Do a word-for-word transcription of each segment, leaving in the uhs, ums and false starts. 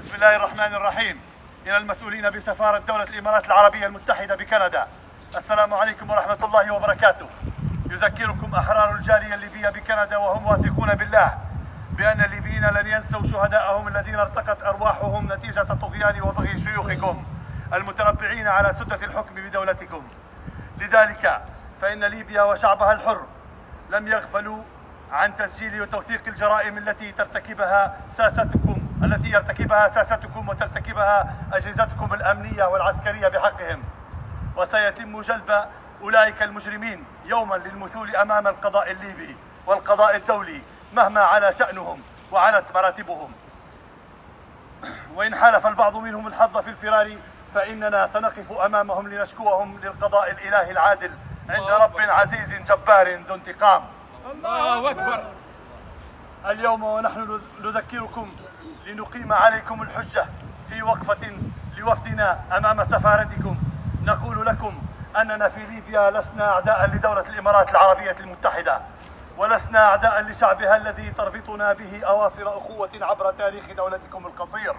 بسم الله الرحمن الرحيم. إلى المسؤولين بسفارة دولة الإمارات العربية المتحدة بكندا، السلام عليكم ورحمة الله وبركاته. يذكركم أحرار الجالية الليبية بكندا وهم واثقون بالله بأن الليبيين لن ينسوا شهداءهم الذين ارتقت أرواحهم نتيجة طغيان وبغي شيوخكم المتربعين على سدة الحكم بدولتكم. لذلك فإن ليبيا وشعبها الحر لم يغفلوا عن تسجيل وتوثيق الجرائم التي ترتكبها ساستكم التي يرتكبها ساستكم وترتكبها أجهزتكم الأمنية والعسكرية بحقهم، وسيتم جلب أولئك المجرمين يوما للمثول أمام القضاء الليبي والقضاء الدولي مهما على شأنهم وعلت مراتبهم. وإن حالف البعض منهم الحظ في الفرار فإننا سنقف أمامهم لنشكوهم للقضاء الإلهي العادل عند رب عزيز جبار ذو انتقام. الله أكبر. اليوم ونحن نذكركم لنقيم عليكم الحجة في وقفة لوفدنا أمام سفارتكم، نقول لكم أننا في ليبيا لسنا أعداء لدولة الإمارات العربية المتحدة، ولسنا أعداء لشعبها الذي تربطنا به أواصر أخوة عبر تاريخ دولتكم القصير.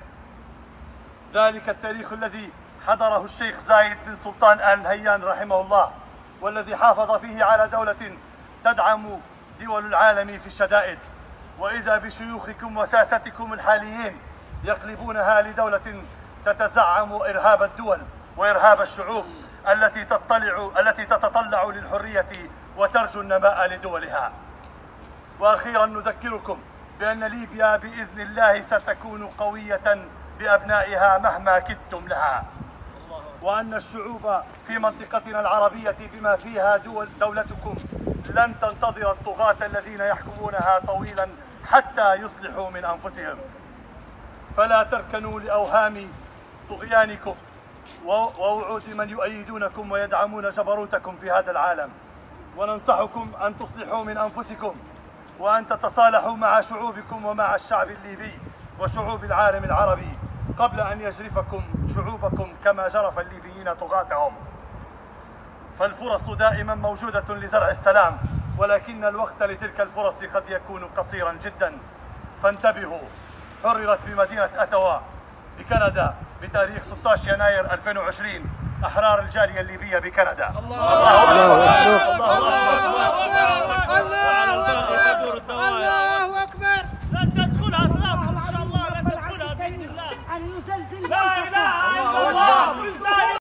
ذلك التاريخ الذي حضره الشيخ زايد بن سلطان آل نهيان رحمه الله، والذي حافظ فيه على دولة تدعم دول العالم في الشدائد، وإذا بشيوخكم وساستكم الحاليين يقلبونها لدولة تتزعم إرهاب الدول وإرهاب الشعوب التي تطلع التي تتطلع للحرية وترجو النماء لدولها. وأخيرا نذكركم بأن ليبيا بإذن الله ستكون قوية بأبنائها مهما كدتم لها، وأن الشعوب في منطقتنا العربية بما فيها دول دولتكم لن تنتظر الطغاة الذين يحكمونها طويلا حتى يصلحوا من أنفسهم، فلا تركنوا لأوهام طغيانكم ووعود من يؤيدونكم ويدعمون جبروتكم في هذا العالم، وننصحكم أن تصلحوا من أنفسكم وأن تتصالحوا مع شعوبكم ومع الشعب الليبي وشعوب العالم العربي قبل أن يجرفكم شعوبكم كما جرف الليبيين طغاتهم. فالفرص دائما موجودة لزرع السلام، ولكن الوقت لتلك الفرص قد يكون قصيرا جدا، فانتبهوا. حررت بمدينة أتوا بكندا بتاريخ ستة عشر يناير ألفين وعشرين أحرار الجالية الليبية بكندا. الله أكبر. الله أكبر. الله أكبر.